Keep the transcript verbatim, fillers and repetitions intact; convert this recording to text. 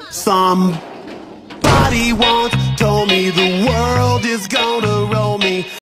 Somebody once told me the world is gonna